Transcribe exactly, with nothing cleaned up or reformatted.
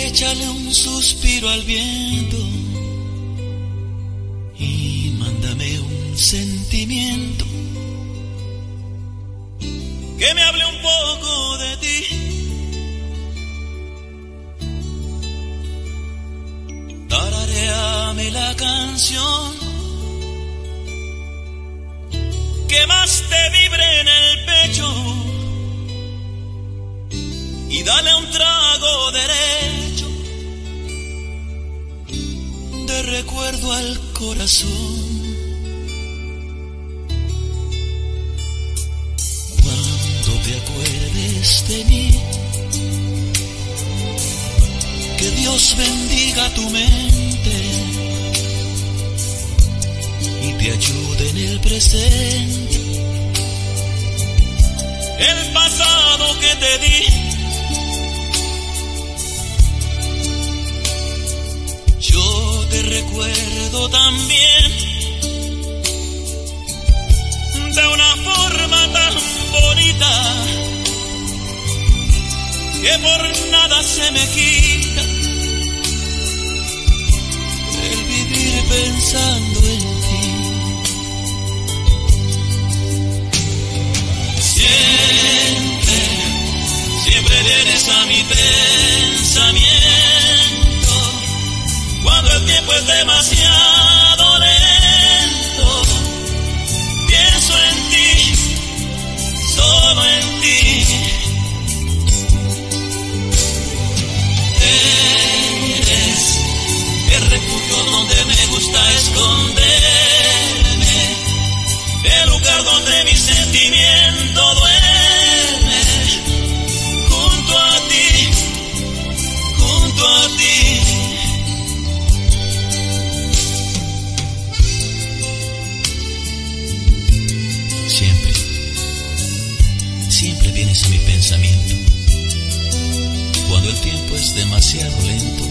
Échale un suspiro al viento y mándame un sentimiento que me hable un poco de ti. Tararéame la canción que más te vibre en el pecho y dale un trago derecho de recuerdo al corazón. Cuando te acuerdes de mí, que Dios bendiga tu mente y te ayude en el presente. El pasado que te di, yo te recuerdo también de una forma tan bonita que por nada se me quita el vivir pensando en ti. Siempre, siempre vienes a mi pensamiento cuando el tiempo es demasiado lento. Pienso en ti, solo en ti. Eres el refugio donde me gusta esconderme, el lugar donde mi sentimiento duerme. Junto a ti, junto a ti. Siempre, siempre vienes a mi pensamiento cuando el tiempo es demasiado lento.